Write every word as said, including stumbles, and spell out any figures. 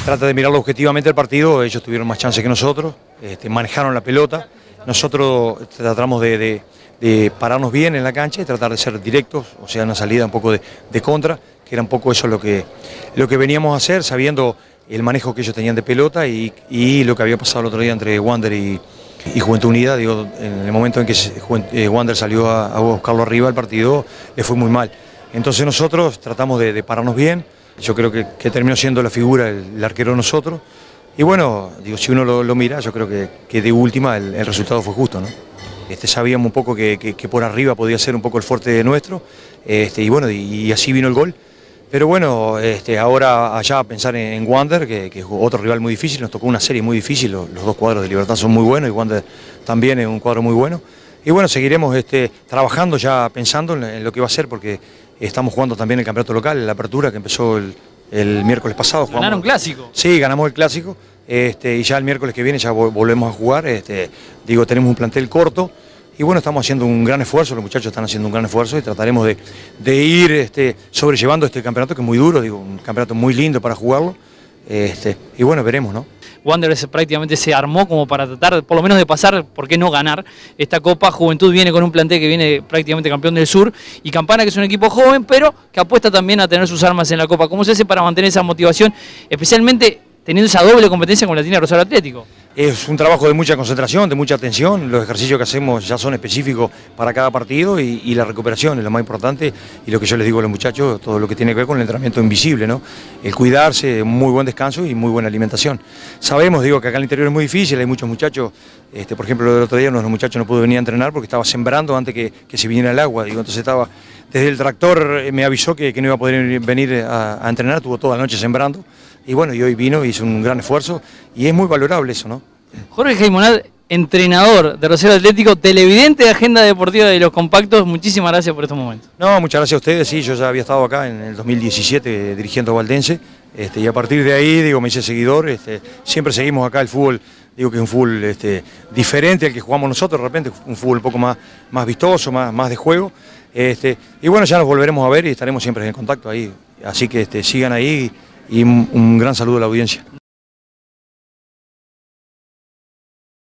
trata de mirarlo objetivamente el partido, ellos tuvieron más chances que nosotros, este, manejaron la pelota, nosotros tratamos de, de, de pararnos bien en la cancha y tratar de ser directos, o sea, una salida un poco de, de contra, que era un poco eso lo que, lo que veníamos a hacer, sabiendo el manejo que ellos tenían de pelota y, y lo que había pasado el otro día entre Wander y, y Juventud Unida. Digo, en el momento en que eh, Wander salió a, a buscarlo arriba, el partido le fue muy mal. Entonces nosotros tratamos de, de pararnos bien, yo creo que, que terminó siendo la figura el, el arquero de nosotros, y bueno, digo, si uno lo, lo mira, yo creo que, que de última el, el resultado fue justo, ¿no? Este, sabíamos un poco que, que, que por arriba podía ser un poco el fuerte nuestro, este, y bueno, y, y así vino el gol. Pero bueno, este, ahora allá a pensar en, en Wander, que, que es otro rival muy difícil, nos tocó una serie muy difícil, los, los dos cuadros de Libertad son muy buenos y Wander también es un cuadro muy bueno. Y bueno, seguiremos este, trabajando ya pensando en, en lo que va a ser, porque estamos jugando también el campeonato local, la apertura que empezó el, el miércoles pasado. Jugamos, ¿Ganaron clásico? Sí, ganamos el clásico, este, y ya el miércoles que viene ya volvemos a jugar. Este, digo, tenemos un plantel corto. Y bueno, estamos haciendo un gran esfuerzo, los muchachos están haciendo un gran esfuerzo y trataremos de, de ir este, sobrellevando este campeonato que es muy duro, digo, un campeonato muy lindo para jugarlo, este, y bueno, veremos, ¿no? Wander prácticamente se armó como para tratar, por lo menos de pasar, ¿por qué no ganar esta Copa? Juventud viene con un plantel que viene prácticamente campeón del Sur, y Campana, que es un equipo joven, pero que apuesta también a tener sus armas en la Copa. ¿Cómo se hace para mantener esa motivación, especialmente teniendo esa doble competencia con la tiene Rosario Atlético? Es un trabajo de mucha concentración, de mucha atención, los ejercicios que hacemos ya son específicos para cada partido y, y la recuperación es lo más importante, y lo que yo les digo a los muchachos, todo lo que tiene que ver con el entrenamiento invisible, ¿no? El cuidarse, muy buen descanso y muy buena alimentación. Sabemos, digo, que acá en el interior es muy difícil, hay muchos muchachos, este, por ejemplo, el otro día uno de los muchachos no pudo venir a entrenar porque estaba sembrando antes que, que se viniera el agua, digo, entonces estaba, desde el tractor me avisó que, que no iba a poder venir a, a entrenar, estuvo toda la noche sembrando. Y bueno, y hoy vino, hizo un gran esfuerzo y es muy valorable eso, ¿no? Jorge Geymonat, entrenador de Rosario Atlético, televidente de Agenda Deportiva de los Compactos, muchísimas gracias por estos momentos. No, muchas gracias a ustedes, sí, yo ya había estado acá en el dos mil diecisiete dirigiendo a Valdense, este, y a partir de ahí, digo, me hice seguidor, este, siempre seguimos acá el fútbol, digo que es un fútbol este, diferente al que jugamos nosotros, de repente, un fútbol un poco más, más vistoso, más, más de juego, este, y bueno, ya nos volveremos a ver y estaremos siempre en contacto ahí, así que este, sigan ahí. Y un gran saludo a la audiencia.